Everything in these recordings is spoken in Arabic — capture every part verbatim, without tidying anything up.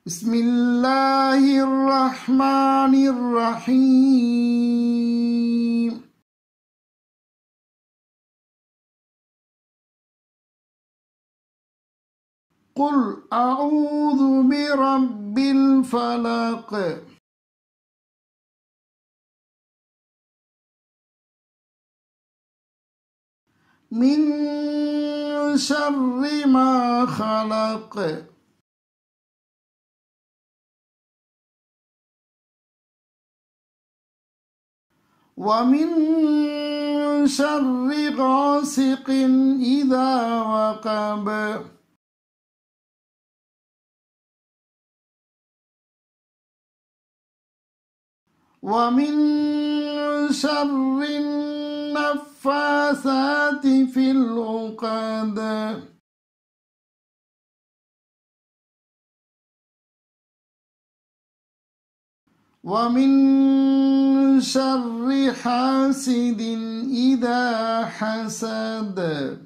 بسم الله الرحمن الرحيم. قل أعوذ برب الفلق من شر ما خلق ومن شر غاسق إذا وقب ومن شر النفاثات في العقد ومن شر حاسد إذا حسد.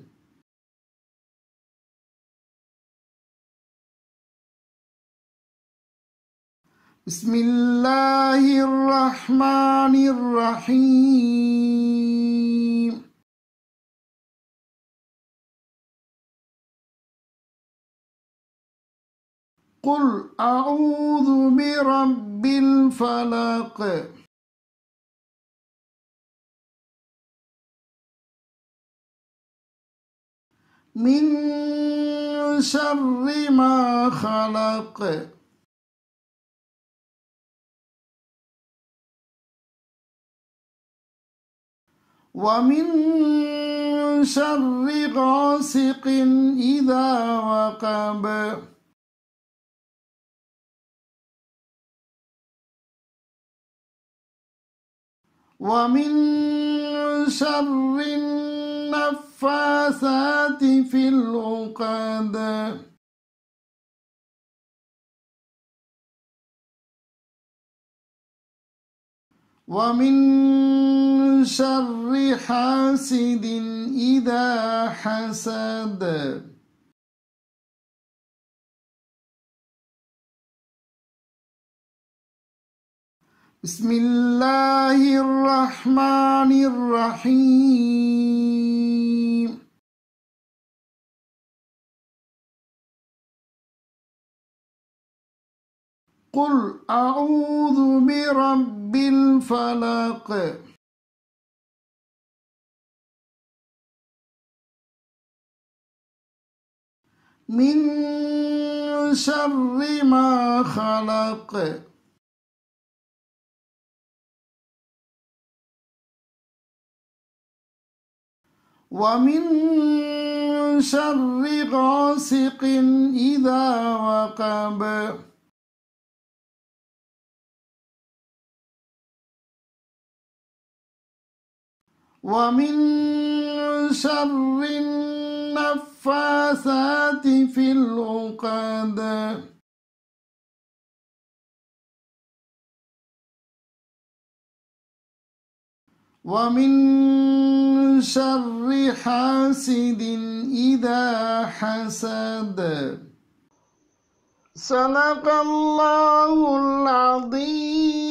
بسم الله الرحمن الرحيم. قل أعوذ برب الفلق من شر ما خلق ومن شر غاسق إذا وقب ومن شر النفاثات في العقد ومن شر حاسد إذا حسد. بسم الله الرحمن الرحيم. قل أعوذ برب الفلق من شر ما خلق ومن شر غاسق إذا وقب ومن شر النفاثات في العقد ومن شر حاسد إذا حسد. صدق الله العظيم.